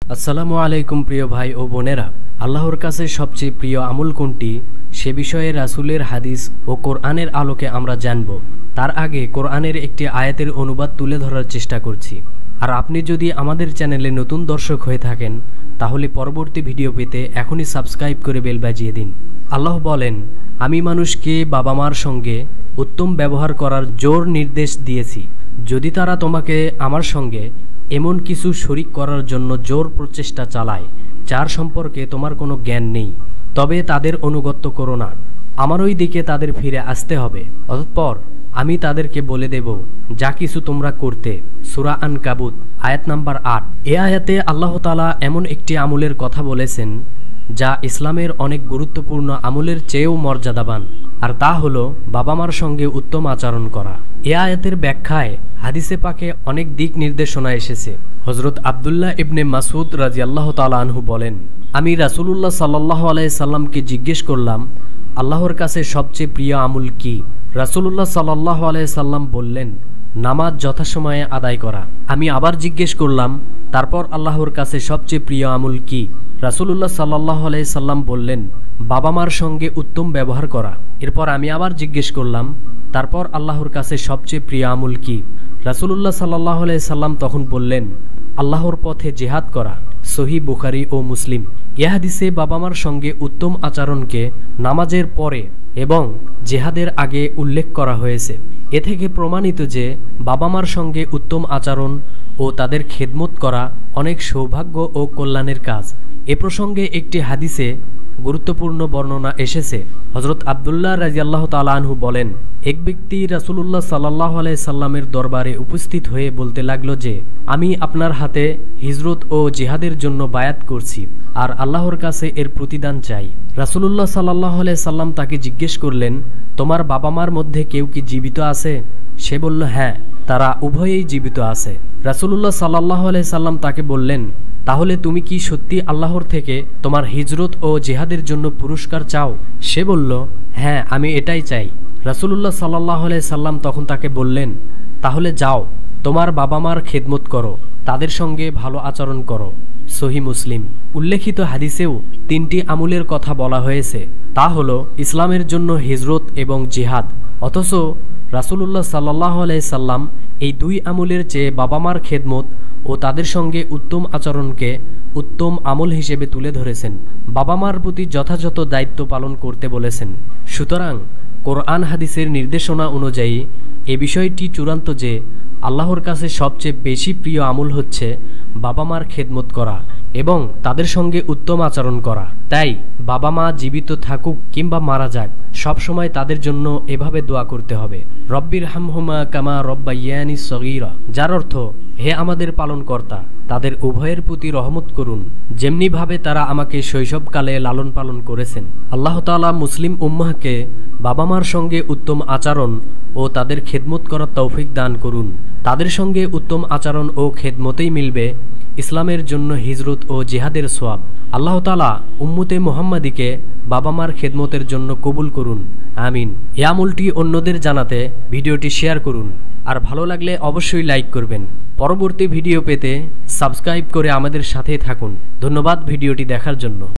আসসালামু আলাইকুম প্রিয় ভাই ও বোনেরা, আল্লাহর কাছে সবচেয়ে প্রিয় আমল কোনটি সে বিষয়ে রাসূলের হাদিস ও কোরআনের আলোকে আমরা জানব। তার আগে কোরআনের একটি আয়াতের অনুবাদ তুলে ধরার চেষ্টা করছি। আর আপনি যদি আমাদের চ্যানেলে নতুন দর্শক হয়ে থাকেন তাহলে পরবর্তী ভিডিও পেতে এখনই সাবস্ক্রাইব করে বেল বাজিয়ে দিন। আল্লাহ বলেন, আমি মানুষকে বাবা মার সঙ্গে উত্তম ব্যবহার করার জোর নির্দেশ দিয়েছি যদি তারা তোমাকে আমার সঙ্গে এমন কিছু শরিক করার জন্য জোর প্রচেষ্টা চালায় যার সম্পর্কে তোমার কোনো জ্ঞান নেই, তবে তাদের অনুগত্য করো না। আমারই দিকে তাদের ফিরে আসতে হবে, অতঃপর আমি তাদেরকে বলে দেব যা কিছু তোমরা করতে। সূরা আনকাবুত আয়াত নাম্বার ৮। এ আয়াতে আল্লাহ তাআলা এমন একটি আমলের কথা বলেছেন যা ইসলামের অনেক গুরুত্বপূর্ণ আমলের চেয়েও মর্যাদাবান, আর তা হলো বাবা মার সঙ্গে উত্তম আচরণ করা। এ আয়াতের ব্যাখ্যায় হাদিসে পাকে অনেক দিক নির্দেশনা এসেছে। হযরত আব্দুল্লাহ ইবনে মাসউদ রাদিয়াল্লাহু তাআলা আনহু বলেন, আমি রাসূলুল্লাহ সাল্লাল্লাহু আলাইহি সাল্লামকে জিজ্ঞেস করলাম, আল্লাহর কাছে সবচেয়ে প্রিয় আমল কি? রাসূলুল্লাহ সাল্লাল্লাহু আলাইহি সাল্লাম বললেন, নামাজ যথাসময়ে আদায় করা। আমি আবার জিজ্ঞেস করলাম, তারপর আল্লাহর কাছে সবচেয়ে প্রিয় আমল কি? রাসূলুল্লাহ সাল্লাল্লাহু আলাইহি সাল্লাম বললেন, বাবা মার সঙ্গে উত্তম ব্যবহার করা। এরপর আমি আবার জিজ্ঞেস করলাম, তারপর আল্লাহর কাছে সবচেয়ে প্রিয় আমল কি? রাসূলুল্লাহ সাল্লাল্লাহু আলাইহি সাল্লাম তখন বললেন, আল্লাহর পথে জিহাদ করা। সহিহ বুখারী ও মুসলিম। এ হাদিসে বাবা মার সঙ্গে উত্তম আচরণকে নামাজের পরে এবং জিহাদের আগে উল্লেখ করা হয়েছে। এ থেকে প্রমাণিত যে বাবা মার সঙ্গে উত্তম আচরণ ও তাদের খেদমত করা অনেক সৌভাগ্য ও কল্যাণের কাজ। এ প্রসঙ্গে একটি হাদিসে গুরুত্বপূর্ণ বর্ণনা এসেছে। হযরত আব্দুল্লাহ রাদিয়াল্লাহু তাআলা আনহু বলেন, এক ব্যক্তি রাসূলুল্লাহ সাল্লাল্লাহু আলাইহি সাল্লামের দরবারে উপস্থিত হয়ে বলতে লাগলো যে, আমি আপনার হাতে হিজরত ও জিহাদের জন্য বায়াত করছি আর আল্লাহর কাছে এর প্রতিদান চাই। রাসূলুল্লাহ সাল্লাল্লাহু আলাইহি সাল্লাম তাকে জিজ্ঞেস করলেন, তোমার বাবা মার মধ্যে কেউ কি জীবিত আছে? সে বলল, হ্যাঁ, তারা উভয়েই জীবিত আছে। রাসূলুল্লাহ সাল্লাল্লাহু আলাইহি সাল্লাম তাকে বললেন, তাহলে তুমি কি সত্যি আল্লাহর থেকে তোমার হিজরত ও জিহাদের জন্য পুরস্কার চাও? সে বলল, হ্যাঁ, আমি এটাই চাই। রাসূলুল্লাহ সাল্লাল্লাহু আলাইহি সাল্লাম তখন তাকে বললেন, তাহলে যাও, তোমার বাবা মার খেদমত করো, তাদের সঙ্গে ভালো আচরণ করো। সহিহ মুসলিম। উল্লেখিত হাদিসেও তিনটি আমলের কথা বলা হয়েছে, তা হলো ইসলামের জন্য হিজরত এবং জিহাদ। অথচ রাসূলুল্লাহ সাল্লাল্লাহু আলাইহি সাল্লাম এই দুই আমলের চেয়ে বাবা মার খেদমত ও তাদের সঙ্গে উত্তম আচরণকে উত্তম আমল হিসেবে তুলে ধরেছেন। বাবা মার প্রতি যথাযথ দায়িত্ব পালন করতে বলেছেন। সুতরাং কোরআন হাদিসের নির্দেশনা অনুযায়ী এ বিষয়টি চূড়ান্ত যে আল্লাহর কাছে সবচেয়ে বেশি প্রিয় আমল হচ্ছে বাবা মার খেদমত করা এবং তাদের সঙ্গে উত্তম আচরণ করা। তাই বাবা মা জীবিত থাকুক কিংবা মারা যাক, সবসময় তাদের জন্য এভাবে দোয়া করতে হবে, রব্বির হামহুমা কামা রব্বায়ানি সগীরা, যার অর্থ, হে আমাদের পালনকর্তা, তাদের উভয়ের প্রতি রহমত করুন যেমনিভাবে তারা আমাকে শৈশবকালে লালন পালন করেছেন। আল্লাহ তাআলা মুসলিম উম্মাহকে বাবা মার সঙ্গে উত্তম আচরণ ও তাদের খেদমত করার তৌফিক দান করুন। তাদের সঙ্গে উত্তম আচরণ ও খেদমতেই মিলবে ইসলামের জন্য হিজরত ও জিহাদের সওয়াব। আল্লাহ তাআলা উম্মতে মুহাম্মাদিকে বাবা মার খেদমতের জন্য কবুল করুন, আমিন। এই আমলটি অন্যদের জানাতে ভিডিওটি শেয়ার করুন, আর ভালো লাগলে অবশ্যই লাইক করবেন। পরবর্তী ভিডিও পেতে সাবস্ক্রাইব করে আমাদের সাথেই থাকুন। ধন্যবাদ ভিডিওটি দেখার জন্য।